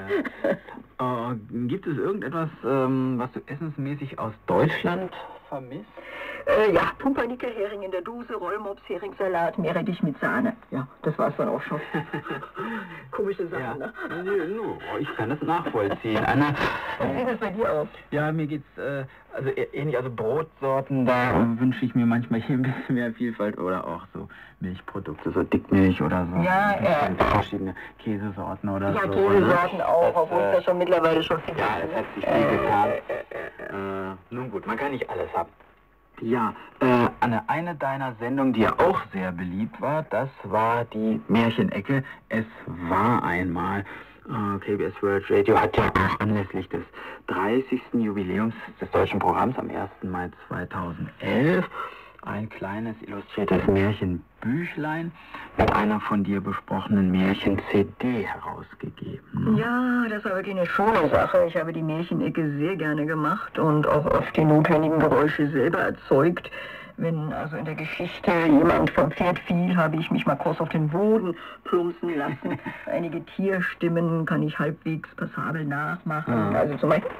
Gibt es irgendetwas, was du essensmäßig aus Deutschland vermisst? Ja, Pumpernickel, Hering in der Dose, Rollmops, Heringssalat, Meerrettich mit Sahne. Ja, das war's dann auch schon. Komische Sachen, ne? Ich kann das nachvollziehen. Anna, wie sieht es bei dir aus? Ja, mir geht's also ähnlich, also Brotsorten, da wünsche ich mir manchmal hier ein bisschen mehr Vielfalt oder auch so Milchprodukte, so Dickmilch oder so. Ja. Verschiedene Käsesorten oder so. Ja, Käsesorten auch, obwohl es da schon mittlerweile schon viel ja, es hat sich viel getan. Nun gut, man kann nicht alles haben. Ja, Anne, eine deiner Sendungen, die ja auch sehr beliebt war, das war die Märchenecke. Es war einmal. KBS World Radio hat ja auch anlässlich des 30. Jubiläums des deutschen Programms am 1. Mai 2011 ein kleines illustriertes Märchenbüchlein mit einer von dir besprochenen Märchen-CD herausgegeben. Ja, das war wirklich eine schöne Sache. Ich habe die Märchenecke sehr gerne gemacht und auch oft die notwendigen Geräusche selber erzeugt. Wenn also in der Geschichte jemand vom Pferd fiel, habe ich mich mal kurz auf den Boden plumpsen lassen. Einige Tierstimmen kann ich halbwegs passabel nachmachen. Also zum Beispiel...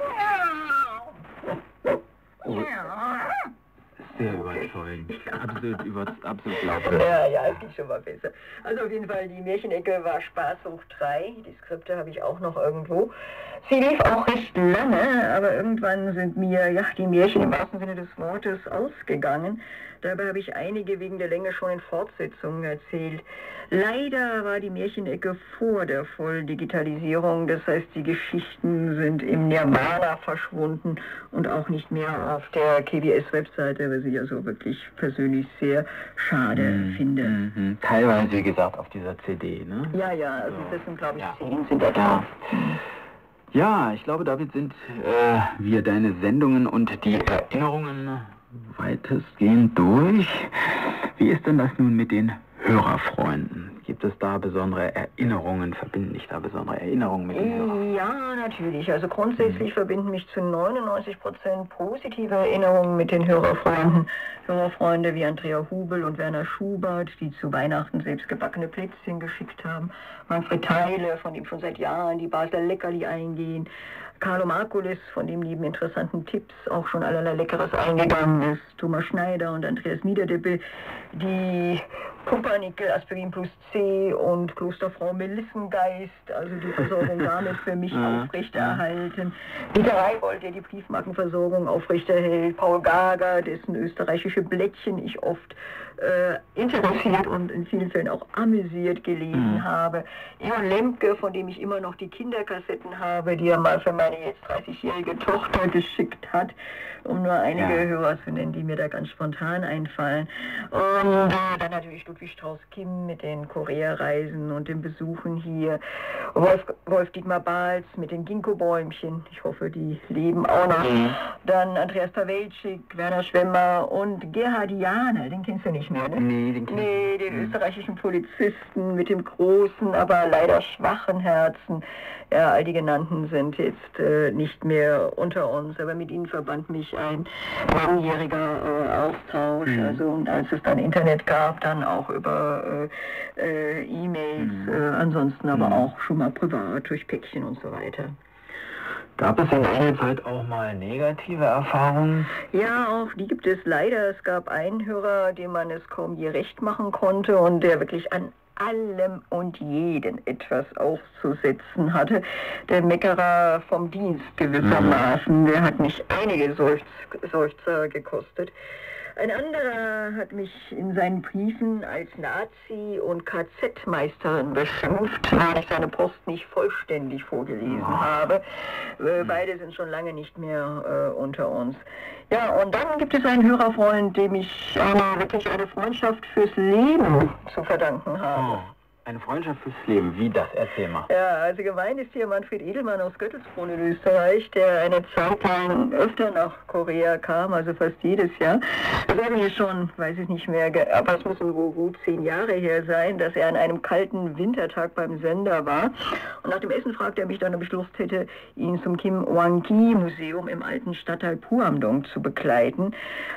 Sehr überzeugend. Absolut glaubhaft. Ja, es geht schon mal besser. Also auf jeden Fall, die Märchenecke war Spaß hoch 3. Die Skripte habe ich auch noch irgendwo. Sie lief auch recht lange, aber irgendwann sind mir, die Märchen im wahrsten Sinne des Wortes ausgegangen. Dabei habe ich einige wegen der Länge schon in Fortsetzungen erzählt. Leider war die Märchenecke vor der Volldigitalisierung. Das heißt, die Geschichten sind im Nirvana verschwunden und auch nicht mehr auf der KBS-Webseite, was ich also wirklich persönlich sehr schade finde. Teilweise, wie gesagt, auf dieser CD, ne? Ja, also das sind, glaube ich, 10 sind da drauf. Ja, ich glaube, damit sind wir deine Sendungen und die Erinnerungen weitestgehend durch. Wie ist denn das nun mit den Hörerfreunden? Gibt es da besondere Erinnerungen? Verbinden dich da besondere Erinnerungen mit den Hörern? Ja, natürlich. Also grundsätzlich verbinden mich zu 99% positive Erinnerungen mit den Hörerfreunden. Hörerfreunde wie Andrea Hubel und Werner Schubert, die zu Weihnachten selbstgebackene Plätzchen geschickt haben. Manfred Theile, von dem schon seit Jahren die Basler Leckerli eingehen. Carlo Markulis, von dem lieben interessanten Tipps auch schon allerlei Leckeres eingegangen ist. Thomas Schneider und Andreas Niederdippel, die Pumpernickel, Aspirin plus C und Klosterfrau Melissengeist, also die Versorgung damit für mich aufrechterhalten. Peter Reibold, der die Briefmarkenversorgung aufrechterhält. Paul Gager, dessen österreichische Blättchen ich oft interessiert und in vielen Fällen auch amüsiert gelesen habe. Egon Lemke, von dem ich immer noch die Kinderkassetten habe, die er mal für meine jetzt 30-jährige Tochter geschickt hat, um nur einige Hörer zu nennen, die mir da ganz spontan einfallen. Und dann natürlich Ludwig Strauß-Kim mit den Korea-Reisen und den Besuchen hier. Wolf Dietmar Bahls mit den Ginkgo-Bäumchen. Ich hoffe, die leben auch noch. Dann Andreas Pawelczyk, Werner Schwemmer und Gerhard Jahne. Den kennst du nicht mehr, ne? Nee, den kenn ich nicht. Den österreichischen Polizisten mit dem großen, aber leider schwachen Herzen. Ja, all die genannten sind jetzt nicht mehr unter uns, aber mit ihnen verband mich ein langjähriger Austausch. Also und als es dann Internet gab, dann auch über E-Mails, ansonsten aber auch schon mal privat durch Päckchen und so weiter. Gab es in einer Zeit auch mal negative Erfahrungen? Ja, auch die gibt es leider. Es gab einen Hörer, dem man es kaum je recht machen konnte und der wirklich an allem und jeden etwas auszusetzen hatte. Der Meckerer vom Dienst gewissermaßen, der hat mich einige Seufzer gekostet. Ein anderer hat mich in seinen Briefen als Nazi und KZ-Meisterin beschimpft, weil ich seine Post nicht vollständig vorgelesen habe. Beide sind schon lange nicht mehr unter uns. Ja, und dann gibt es einen Hörerfreund, dem ich wirklich eine Freundschaft fürs Leben zu verdanken habe. Eine Freundschaft fürs Leben, wie das? Erzähl mal. Ja, also gemeint ist hier Manfred Edelmann aus Göttelsbrunn in Österreich, der eine Zeit lang öfter nach Korea kam, also fast jedes Jahr. Das wäre mir schon, weiß ich nicht mehr, aber es müssen wohl gut 10 Jahre her sein, dass er an einem kalten Wintertag beim Sender war. Und nach dem Essen fragte er mich dann, ob ich Lust hätte, ihn zum Kim Wang-Ki-Museum im alten Stadtteil Puamdong zu begleiten.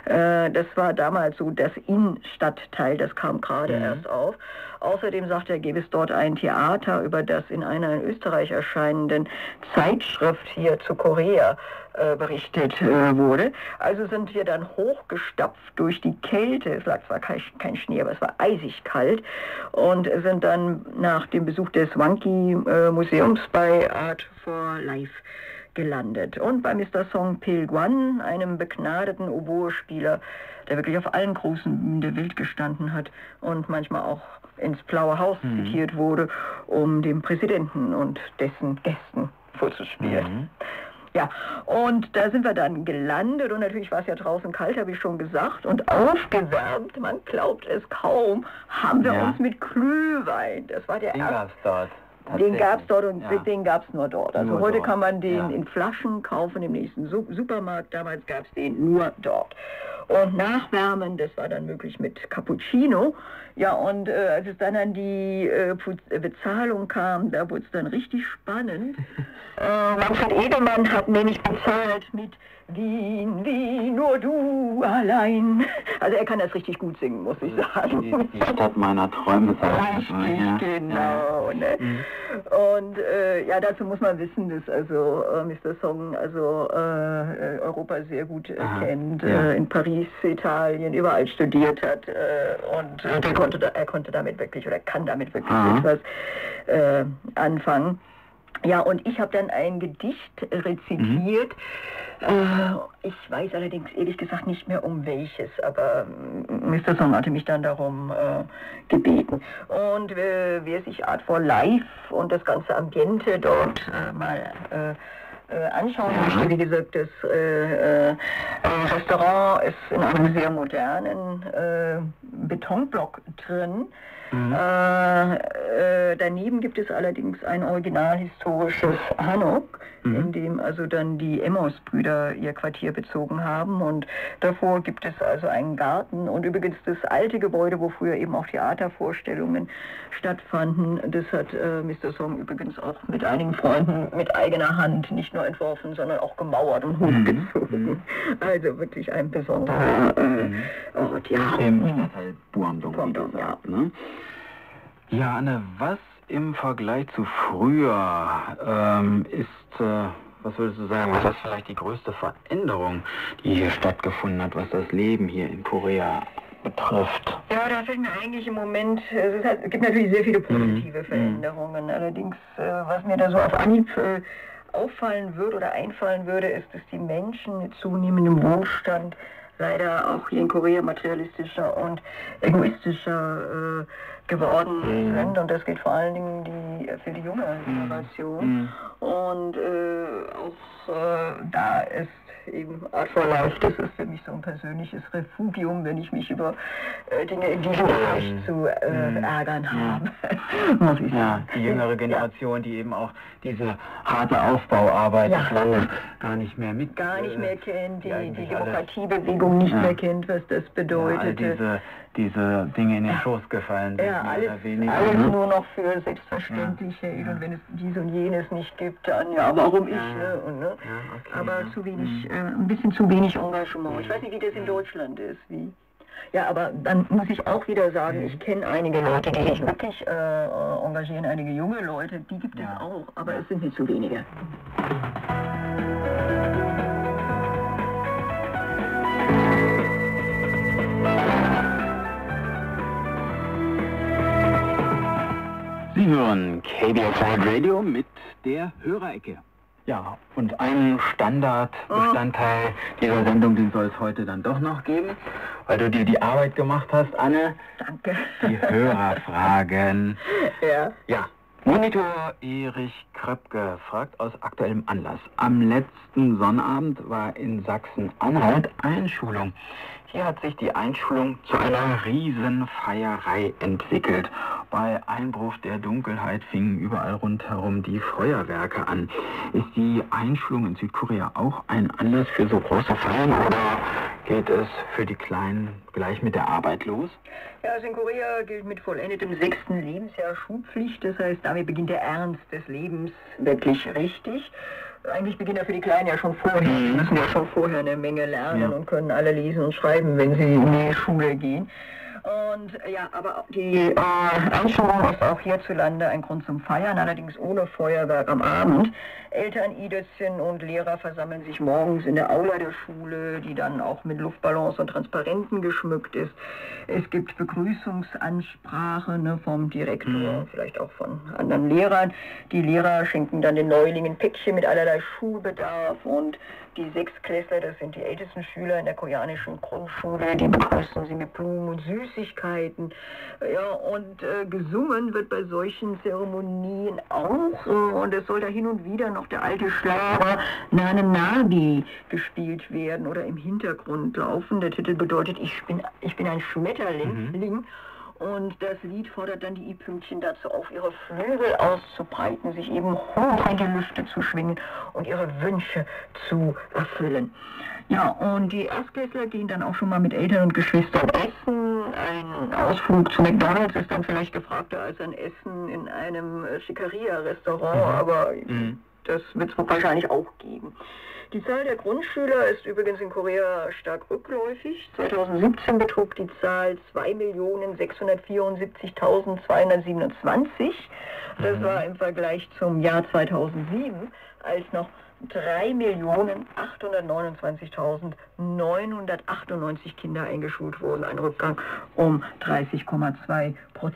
Das war damals so das Innenstadtteil, das kam gerade erst auf. Außerdem sagte er, gäbe es dort ein Theater, über das in einer in Österreich erscheinenden Zeitschrift hier zu Korea berichtet wurde. Also sind wir dann hochgestapft durch die Kälte. Es lag zwar kein Schnee, aber es war eisig kalt. Und sind dann nach dem Besuch des Wang-Ki-Museums bei Art for Life gelandet. Und bei Mr. Song Pil-Guan, einem begnadeten Oboe-Spieler, der wirklich auf allen großen Bühnen der Welt gestanden hat und manchmal auch ins Blaue Haus zitiert wurde, um dem Präsidenten und dessen Gästen vorzuspielen. Ja, und da sind wir dann gelandet und natürlich war es ja draußen kalt, habe ich schon gesagt, und aufgewärmt, man glaubt es kaum, haben wir uns mit Glühwein, das war der erste. Dort. Den gab es dort und den gab es nur dort. Also nur heute dort. Kann man den in Flaschen kaufen im nächsten Supermarkt. Damals gab es den nur dort. Und nachwärmen, das war dann möglich mit Cappuccino. Ja, und als es dann an die Bezahlung kam, da wurde es dann richtig spannend. Manfred Edelmann hat nämlich bezahlt mit Wien, Wien, nur du allein. Also er kann das richtig gut singen, muss ich sagen. Die Stadt meiner Träume. Richtig, genau. Ne? Und ja, dazu muss man wissen, dass also Mr. Song also Europa sehr gut kennt, in Paris, Italien, überall studiert hat und er konnte damit wirklich oder kann damit wirklich etwas anfangen. Ja, und ich habe dann ein Gedicht rezitiert. Ich weiß allerdings ehrlich gesagt nicht mehr um welches, aber Mr. Song hatte mich dann darum gebeten. Und wer sich Art for Life und das ganze Ambiente dort mal anschauen möchte. Wie gesagt, das Restaurant ist in einem sehr modernen Betonblock drin. Daneben gibt es allerdings ein originalhistorisches Hanok, in dem also dann die Emmaus-Brüder ihr Quartier bezogen haben, und davor gibt es also einen Garten, und übrigens das alte Gebäude, wo früher eben auch Theatervorstellungen stattfanden, das hat Mr. Song übrigens auch mit einigen Freunden mit eigener Hand nicht nur entworfen, sondern auch gemauert und hochgezogen. Also wirklich ein besonderer Ort, ja. Im Stadtteil Buamdong, ja. ne? Ja, Anne, was im Vergleich zu früher ist, was würdest du sagen, was ist vielleicht die größte Veränderung, die hier stattgefunden hat, was das Leben hier in Korea betrifft? Ja, da fällt mir eigentlich im Moment, es gibt natürlich sehr viele positive Veränderungen. Allerdings, was mir da so auf Anhieb auffallen würde oder einfallen würde, ist, dass die Menschen mit zunehmendem Wohlstand leider auch hier in Korea materialistischer und egoistischer geworden sind, und das gilt vor allen Dingen für die junge Generation. Und auch da ist eben Art for Life, das ist für mich so ein persönliches Refugium, wenn ich mich über Dinge in diesem Bereich zu ärgern habe. Muss ich sagen. Die jüngere Generation, die eben auch diese harte Aufbauarbeit des Landes gar nicht mehr kennt, die Demokratiebewegung nicht mehr kennt, was das bedeutete. Ja, diese Dinge in den Schoß gefallen sind, alles nur noch für selbstverständlich hält, und wenn es dies und jenes nicht gibt, dann warum ich? Aber zu wenig, ein bisschen zu wenig Engagement. Ich weiß nicht, wie das in Deutschland ist, Ja, aber dann muss ich auch wieder sagen, ich kenne einige Leute, die sich wirklich engagieren, einige junge Leute, die gibt es auch, aber es sind nicht zu wenige. Sie hören KBS World Radio mit der Hörerecke. Ja, und einen Standardbestandteil dieser Sendung, den soll es heute dann doch noch geben, weil du dir die Arbeit gemacht hast, Anne. Danke. Die Hörerfragen. Ja. Monitor Erich Kröpke fragt aus aktuellem Anlass. Am letzten Sonnabend war in Sachsen-Anhalt Einschulung. Hier hat sich die Einschulung zu einer Riesenfeierei entwickelt. Bei Einbruch der Dunkelheit fingen überall rundherum die Feuerwerke an. Ist die Einschulung in Südkorea auch ein Anlass für so große Feiern, oder geht es für die Kleinen gleich mit der Arbeit los? Ja, also in Korea gilt mit vollendetem 6. Lebensjahr Schulpflicht. Das heißt, damit beginnt der Ernst des Lebens wirklich richtig. Eigentlich beginnt er für die Kleinen ja schon vorher. Die müssen ja schon vorher eine Menge lernen und können alle lesen und schreiben, wenn sie in die Schule gehen. Und aber die Einschulung ist auch hierzulande ein Grund zum Feiern, allerdings ohne Feuerwerk am Abend. Eltern, Idötzchen und Lehrer versammeln sich morgens in der Aula der Schule, die dann auch mit Luftballons und Transparenten geschmückt ist. Es gibt Begrüßungsansprache vom Direktor, vielleicht auch von anderen Lehrern. Die Lehrer schenken dann den Neulingen Päckchen mit allerlei Schulbedarf, und die Sechstklässler, das sind die ältesten Schüler in der koreanischen Grundschule, die begrüßen sie mit Blumen und Süßigkeiten. Ja, und gesungen wird bei solchen Zeremonien auch, und es soll da hin und wieder noch der alte Schlager Nane Nabi gespielt werden oder im Hintergrund laufen. Der Titel bedeutet, ich bin ein Schmetterling. Und das Lied fordert dann die I-Pünktchen dazu auf, ihre Flügel auszubreiten, sich eben hoch in die Lüfte zu schwingen und ihre Wünsche zu erfüllen. Ja, und die Erstklässler gehen dann auch schon mal mit Eltern und Geschwistern essen. Ein Ausflug zu McDonald's ist dann vielleicht gefragter als ein Essen in einem Schickeria-Restaurant, aber das wird es wahrscheinlich auch geben. Die Zahl der Grundschüler ist übrigens in Korea stark rückläufig. 2017 betrug die Zahl 2.674.227. Das war im Vergleich zum Jahr 2007, als noch 3.829.998 Kinder eingeschult wurden. Ein Rückgang um 30,2%.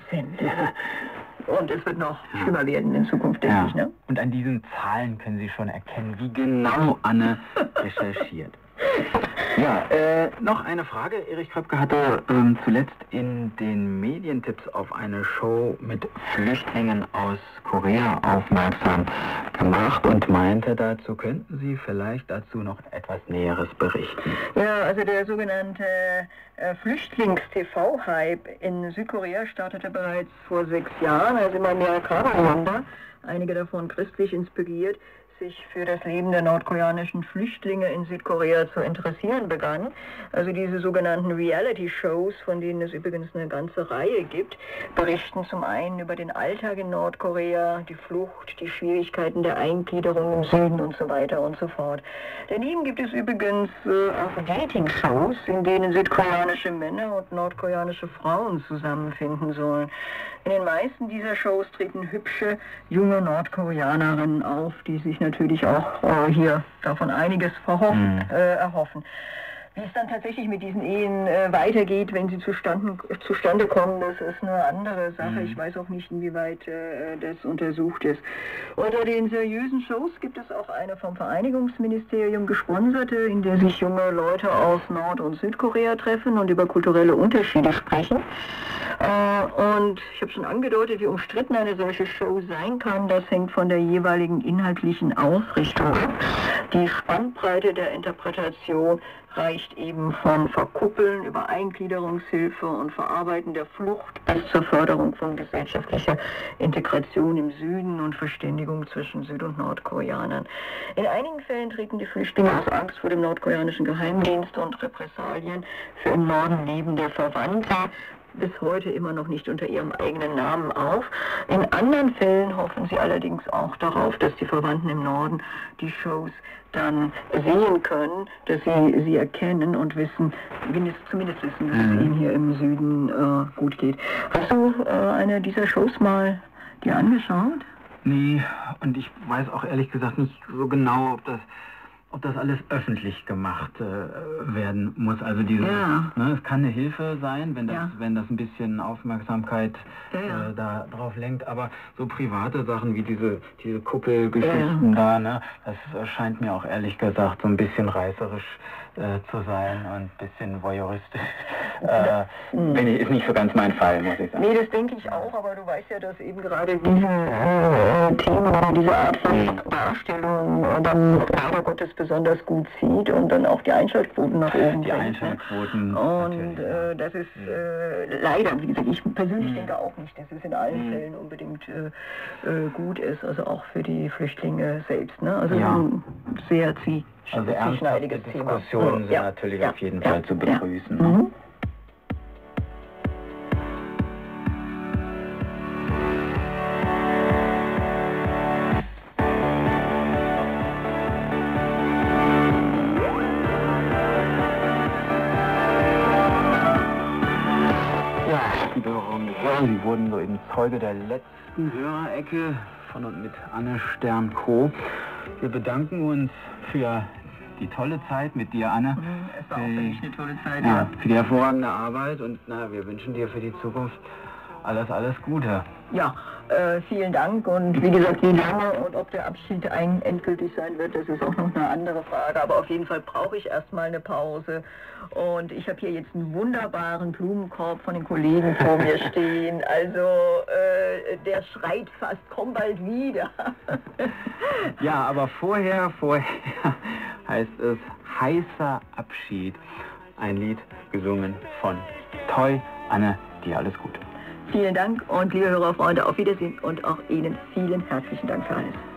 Und es wird noch schlimmer werden in Zukunft, denke ich. Ne? Und an diesen Zahlen können Sie schon erkennen, wie genau Anne recherchiert. Ja, noch eine Frage. Erich Kröpke hatte zuletzt in den Medientipps auf eine Show mit Flüchtlingen aus Korea aufmerksam gemacht und meinte, dazu könnten Sie vielleicht dazu noch etwas Näheres berichten. Ja, also der sogenannte Flüchtlings-TV-Hype in Südkorea startete bereits vor 6 Jahren, als immer mehr Araberländer, einige davon christlich inspiriert, sich für das Leben der nordkoreanischen Flüchtlinge in Südkorea zu interessieren begann. Also diese sogenannten Reality-Shows, von denen es übrigens eine ganze Reihe gibt, berichten zum einen über den Alltag in Nordkorea, die Flucht, die Schwierigkeiten der Eingliederung im Süden und so weiter und so fort. Daneben gibt es übrigens auch Dating-Shows, in denen südkoreanische Männer und nordkoreanische Frauen zusammenfinden sollen. In den meisten dieser Shows treten hübsche, junge Nordkoreanerinnen auf, die sich natürlich auch hier davon einiges erhoffen. Wie es dann tatsächlich mit diesen Ehen weitergeht, wenn sie zustande kommen, das ist eine andere Sache. Ich weiß auch nicht, inwieweit das untersucht ist. Unter den seriösen Shows gibt es auch eine vom Vereinigungsministerium gesponserte, in der sich junge Leute aus Nord- und Südkorea treffen und über kulturelle Unterschiede sprechen. Und ich habe schon angedeutet, wie umstritten eine solche Show sein kann. Das hängt von der jeweiligen inhaltlichen Ausrichtung ab. Die Spannbreite der Interpretation reicht eben von Verkuppeln über Eingliederungshilfe und Verarbeiten der Flucht bis zur Förderung von gesellschaftlicher Integration im Süden und Verständigung zwischen Süd- und Nordkoreanern. In einigen Fällen treten die Flüchtlinge aus Angst vor dem nordkoreanischen Geheimdienst und Repressalien für im Norden lebende Verwandte bis heute immer noch nicht unter ihrem eigenen Namen auf. In anderen Fällen hoffen sie allerdings auch darauf, dass die Verwandten im Norden die Shows dann sehen können, dass sie erkennen und wissen, zumindest wissen, dass es ihnen hier im Süden gut geht. Hast du eine dieser Shows mal dir angeschaut? Nee, und ich weiß auch ehrlich gesagt nicht so genau, ob das alles öffentlich gemacht werden muss. Also diese, ne, es kann eine Hilfe sein, wenn das ein bisschen Aufmerksamkeit da drauf lenkt, aber so private Sachen wie diese Kuppelgeschichten da, ne, das scheint mir auch ehrlich gesagt so ein bisschen reißerisch zu sein und ein bisschen voyeuristisch. Ist nicht so ganz mein Fall, muss ich sagen. Nee, das denke ich auch, aber du weißt ja, dass eben gerade diese Themen oder diese Art von Darstellung dann leider Gottes besonders gut zieht und dann auch die Einschaltquoten nach oben bringt. Die Einschaltquoten. Und das ist leider, wie gesagt, ich persönlich denke auch nicht, dass es in allen Fällen unbedingt gut ist, also auch für die Flüchtlinge selbst. Ne? Also ein sehr ernsthafte Diskussionen sind natürlich auf jeden Fall zu begrüßen. Sie wurden soeben Zeuge der letzten Hörerecke von und mit Anne Stern-Co. Wir bedanken uns für die tolle Zeit mit dir, Anne. Es war auch wirklich eine tolle Zeit, für die hervorragende Arbeit und wir wünschen dir für die Zukunft alles Gute. Ja, vielen Dank und wie gesagt, wie lange und ob der Abschied endgültig sein wird, das ist auch noch eine andere Frage, aber auf jeden Fall brauche ich erstmal eine Pause und ich habe hier jetzt einen wunderbaren Blumenkorb von den Kollegen vor mir stehen, also der schreit fast, komm bald wieder. Ja, aber vorher heißt es Heißer Abschied, ein Lied gesungen von Toi. Anne, dir alles Gute. Vielen Dank und liebe Hörerfreunde, auf Wiedersehen und auch Ihnen vielen herzlichen Dank für alles.